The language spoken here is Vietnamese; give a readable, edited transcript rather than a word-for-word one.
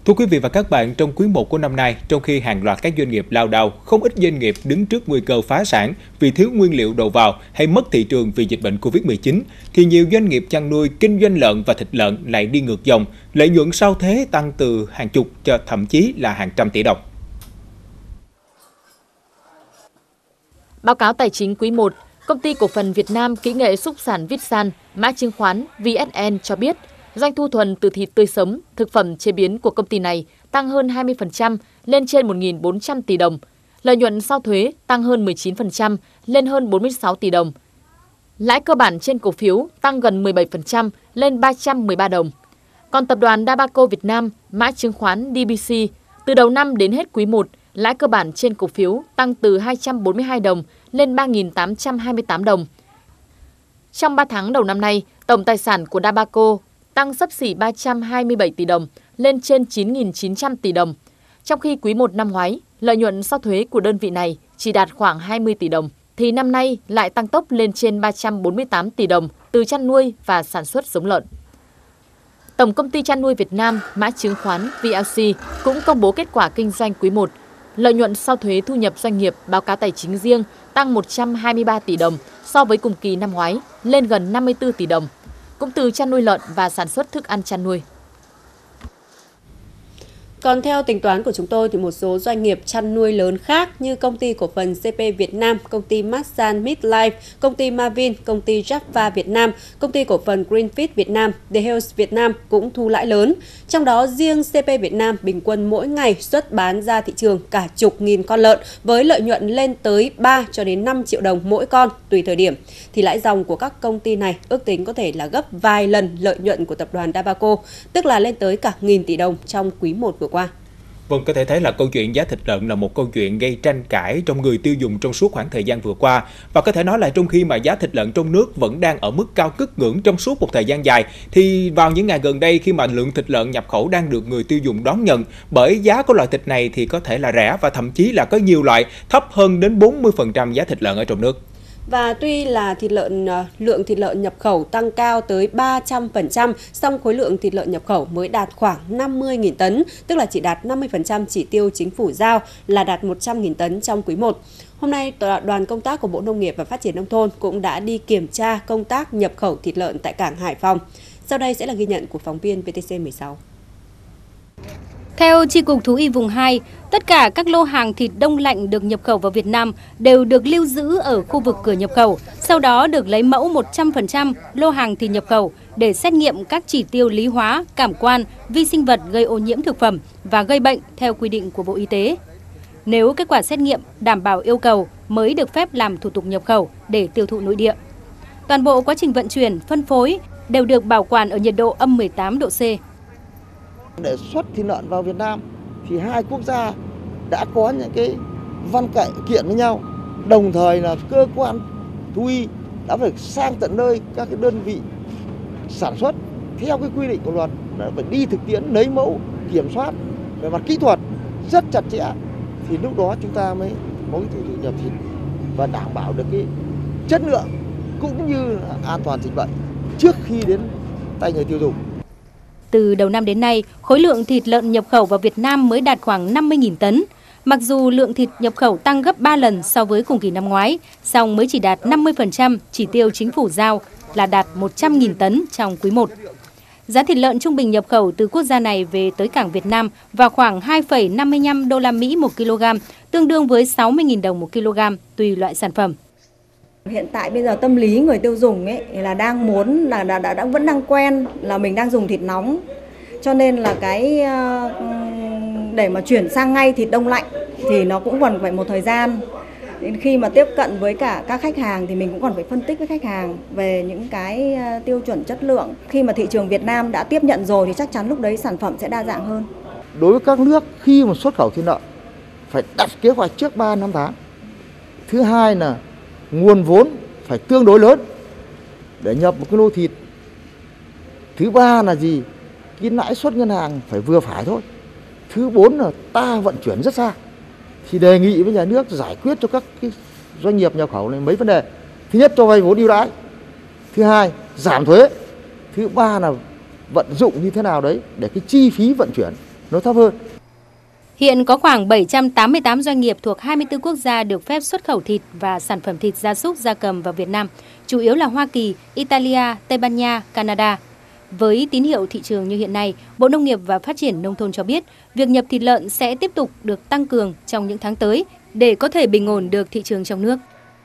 Thưa quý vị và các bạn, trong quý 1 của năm nay, trong khi hàng loạt các doanh nghiệp lao đao, không ít doanh nghiệp đứng trước nguy cơ phá sản vì thiếu nguyên liệu đầu vào hay mất thị trường vì dịch bệnh Covid-19, thì nhiều doanh nghiệp chăn nuôi, kinh doanh lợn và thịt lợn lại đi ngược dòng, lợi nhuận sau thuế tăng từ hàng chục cho thậm chí là hàng trăm tỷ đồng. Báo cáo tài chính quý 1, Công ty Cổ phần Việt Nam Kỹ nghệ Xúc sản Vitsan, mã chứng khoán VSN cho biết, doanh thu thuần từ thịt tươi sống, thực phẩm chế biến của công ty này tăng hơn 20% lên trên 1.400 tỷ đồng. Lợi nhuận sau thuế tăng hơn 19% lên hơn 46 tỷ đồng. Lãi cơ bản trên cổ phiếu tăng gần 17% lên 313 đồng. Còn tập đoàn Dabaco Việt Nam, mã chứng khoán DBC, từ đầu năm đến hết quý 1, lãi cơ bản trên cổ phiếu tăng từ 242 đồng lên 3.828 đồng. Trong 3 tháng đầu năm nay, tổng tài sản của Dabaco tăng xấp xỉ 327 tỷ đồng lên trên 9.900 tỷ đồng. Trong khi quý 1 năm ngoái, lợi nhuận sau thuế của đơn vị này chỉ đạt khoảng 20 tỷ đồng, thì năm nay lại tăng tốc lên trên 348 tỷ đồng từ chăn nuôi và sản xuất giống lợn. Tổng công ty chăn nuôi Việt Nam, mã chứng khoán VLC cũng công bố kết quả kinh doanh quý 1. Lợi nhuận sau thuế thu nhập doanh nghiệp báo cáo tài chính riêng tăng 123 tỷ đồng so với cùng kỳ năm ngoái, lên gần 54 tỷ đồng, cũng từ chăn nuôi lợn và sản xuất thức ăn chăn nuôi. Còn theo tính toán của chúng tôi thì một số doanh nghiệp chăn nuôi lớn khác như công ty cổ phần CP Việt Nam, công ty Masan Midlife, công ty Mavin, công ty Jaffa Việt Nam, công ty cổ phần Greenfit Việt Nam, The Health Việt Nam cũng thu lãi lớn. Trong đó riêng CP Việt Nam bình quân mỗi ngày xuất bán ra thị trường cả chục nghìn con lợn với lợi nhuận lên tới 3 cho đến 5 triệu đồng mỗi con tùy thời điểm. Thì lãi dòng của các công ty này ước tính có thể là gấp vài lần lợi nhuận của tập đoàn Dabaco, tức là lên tới cả nghìn tỷ đồng trong quý 1 vừa qua. Vâng, có thể thấy là câu chuyện giá thịt lợn là một câu chuyện gây tranh cãi trong người tiêu dùng trong suốt khoảng thời gian vừa qua. Và có thể nói là trong khi mà giá thịt lợn trong nước vẫn đang ở mức cao ngất ngưỡng trong suốt một thời gian dài, thì vào những ngày gần đây khi mà lượng thịt lợn nhập khẩu đang được người tiêu dùng đón nhận, bởi giá của loại thịt này thì có thể là rẻ và thậm chí là có nhiều loại thấp hơn đến 40% giá thịt lợn ở trong nước. Và tuy là lượng thịt lợn nhập khẩu tăng cao tới 300%, song khối lượng thịt lợn nhập khẩu mới đạt khoảng 50.000 tấn, tức là chỉ đạt 50% chỉ tiêu chính phủ giao là đạt 100.000 tấn trong quý 1. Hôm nay, đoàn công tác của Bộ Nông nghiệp và Phát triển Nông thôn cũng đã đi kiểm tra công tác nhập khẩu thịt lợn tại cảng Hải Phòng. Sau đây sẽ là ghi nhận của phóng viên VTC16. Theo Chi cục Thú y vùng 2, tất cả các lô hàng thịt đông lạnh được nhập khẩu vào Việt Nam đều được lưu giữ ở khu vực cửa nhập khẩu, sau đó được lấy mẫu 100% lô hàng thịt nhập khẩu để xét nghiệm các chỉ tiêu lý hóa, cảm quan, vi sinh vật gây ô nhiễm thực phẩm và gây bệnh theo quy định của Bộ Y tế. Nếu kết quả xét nghiệm đảm bảo yêu cầu mới được phép làm thủ tục nhập khẩu để tiêu thụ nội địa. Toàn bộ quá trình vận chuyển, phân phối đều được bảo quản ở nhiệt độ âm 18 độ C. Để xuất thịt lợn vào Việt Nam thì hai quốc gia đã có những cái văn kiện với nhau, đồng thời là cơ quan thú y đã phải sang tận nơi các cái đơn vị sản xuất theo cái quy định của luật, đã phải đi thực tiễn lấy mẫu, kiểm soát về mặt kỹ thuật rất chặt chẽ, thì lúc đó chúng ta mới có cái thủ tục nhập thịt và đảm bảo được cái chất lượng cũng như an toàn dịch bệnh trước khi đến tay người tiêu dùng. Từ đầu năm đến nay, khối lượng thịt lợn nhập khẩu vào Việt Nam mới đạt khoảng 50.000 tấn. Mặc dù lượng thịt nhập khẩu tăng gấp 3 lần so với cùng kỳ năm ngoái, song mới chỉ đạt 50% chỉ tiêu chính phủ giao là đạt 100.000 tấn trong quý 1. Giá thịt lợn trung bình nhập khẩu từ quốc gia này về tới cảng Việt Nam vào khoảng 2,55 đô la Mỹ một kg, tương đương với 60.000 đồng một kg tùy loại sản phẩm. Hiện tại bây giờ tâm lý người tiêu dùng ấy là đang muốn là vẫn đang quen là mình đang dùng thịt nóng, cho nên là cái để mà chuyển sang ngay thịt đông lạnh thì nó cũng còn phải một thời gian. Đến khi mà tiếp cận với cả các khách hàng thì mình cũng còn phải phân tích với khách hàng về những cái tiêu chuẩn chất lượng. Khi mà thị trường Việt Nam đã tiếp nhận rồi thì chắc chắn lúc đấy sản phẩm sẽ đa dạng hơn. Đối với các nước khi mà xuất khẩu thịt lợn phải đặt kế hoạch trước 3 năm tháng. Thứ hai là nguồn vốn phải tương đối lớn để nhập một cái lô thịt. Thứ ba là gì? Cái lãi suất ngân hàng phải vừa phải thôi. Thứ bốn là ta vận chuyển rất xa. Thì đề nghị với nhà nước giải quyết cho các cái doanh nghiệp nhập khẩu này mấy vấn đề. Thứ nhất, cho vay vốn ưu đãi. Thứ hai, giảm thuế. Thứ ba là vận dụng như thế nào đấy để cái chi phí vận chuyển nó thấp hơn. Hiện có khoảng 788 doanh nghiệp thuộc 24 quốc gia được phép xuất khẩu thịt và sản phẩm thịt gia súc gia cầm vào Việt Nam, chủ yếu là Hoa Kỳ, Italia, Tây Ban Nha, Canada. Với tín hiệu thị trường như hiện nay, Bộ Nông nghiệp và Phát triển Nông thôn cho biết, việc nhập thịt lợn sẽ tiếp tục được tăng cường trong những tháng tới để có thể bình ổn được thị trường trong nước.